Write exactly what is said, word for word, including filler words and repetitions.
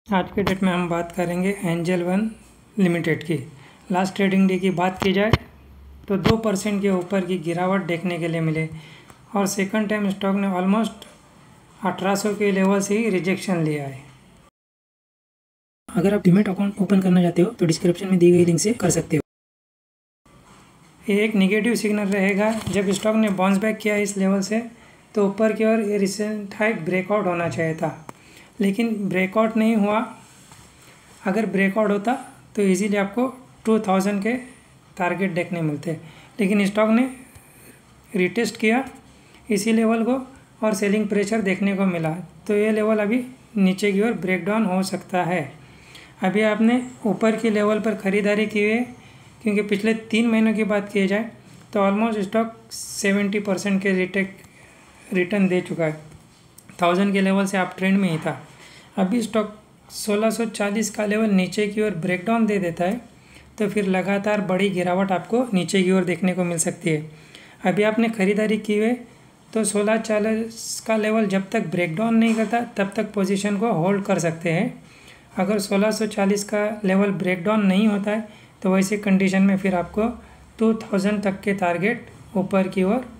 आज के डेट में हम बात करेंगे एंजल वन लिमिटेड की। लास्ट ट्रेडिंग डे की बात की जाए तो दो परसेंट के ऊपर की गिरावट देखने के लिए मिले और सेकंड टाइम स्टॉक ने ऑलमोस्ट अठारह सौ के लेवल से ही रिजेक्शन लिया है। अगर आप डीमैट अकाउंट ओपन करना चाहते हो तो डिस्क्रिप्शन में दी गई लिंक से कर सकते हो। ये एक निगेटिव सिग्नल रहेगा। जब स्टॉक ने बाउंस बैक किया इस लेवल से तो ऊपर की ओर ये रिसेंट हाइक ब्रेकआउट होना चाहिए था, लेकिन ब्रेकआउट नहीं हुआ। अगर ब्रेकआउट होता तो इजीली आपको दो हज़ार के टारगेट देखने मिलते, लेकिन स्टॉक ने रिटेस्ट किया इसी लेवल को और सेलिंग प्रेशर देखने को मिला, तो ये लेवल अभी नीचे की ओर ब्रेकडाउन हो सकता है। अभी आपने ऊपर की लेवल पर ख़रीदारी की है, क्योंकि पिछले तीन महीनों की बात की जाए तो ऑलमोस्ट स्टॉक सत्तर परसेंट के रिटेक रिटर्न दे चुका है। थाउजेंड के लेवल से आप ट्रेंड में ही था। अभी स्टॉक सोलह सौ चालीस का लेवल नीचे की ओर ब्रेकडाउन दे देता है तो फिर लगातार बड़ी गिरावट आपको नीचे की ओर देखने को मिल सकती है। अभी आपने ख़रीदारी की है तो सोलह चालीस का लेवल जब तक ब्रेकडाउन नहीं करता तब तक पोजीशन को होल्ड कर सकते हैं। अगर सोलह सौ चालीस का लेवल ब्रेकडाउन नहीं होता है तो वैसे कंडीशन में फिर आपको दो हज़ार तक के टारगेट ऊपर की ओर